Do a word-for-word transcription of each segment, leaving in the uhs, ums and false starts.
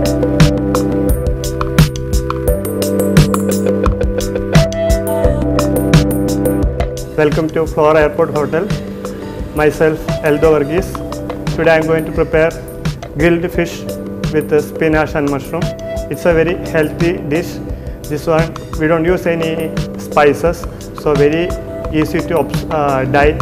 Welcome to Flora Airport Hotel. Myself Eldo Varghese. Today I am going to prepare grilled fish with spinach and mushroom. It's a very healthy dish. This one we don't use any spices, so very easy to uh, diet.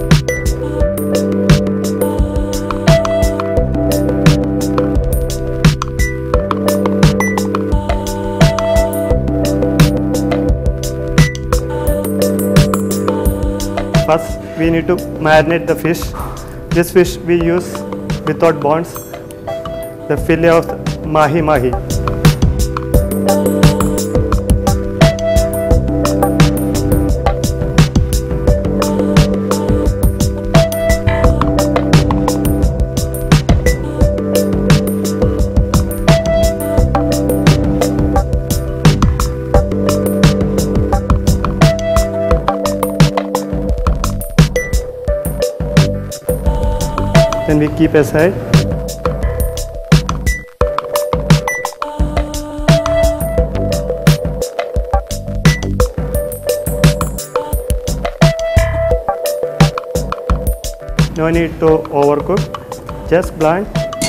First, we need to marinate the fish. This fish we use without bones, the fillet of mahi mahi. Then we keep aside. No need to overcook, just blanch.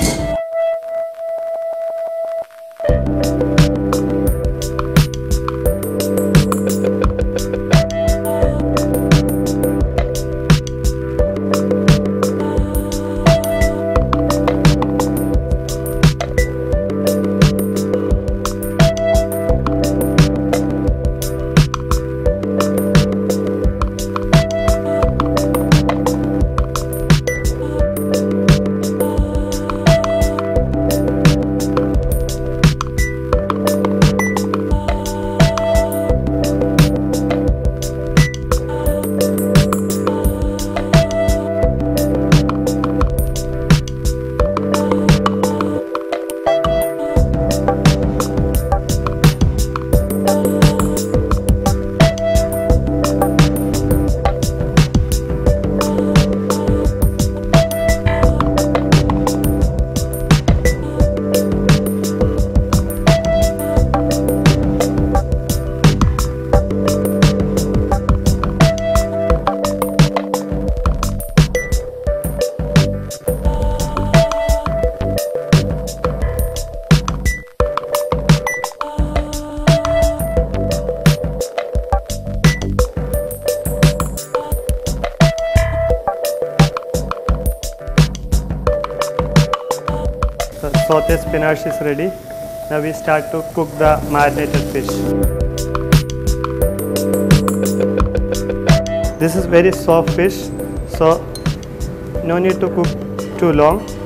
The sauté spinach is ready. Now we start to cook the marinated fish. This is very soft fish, so no need to cook too long.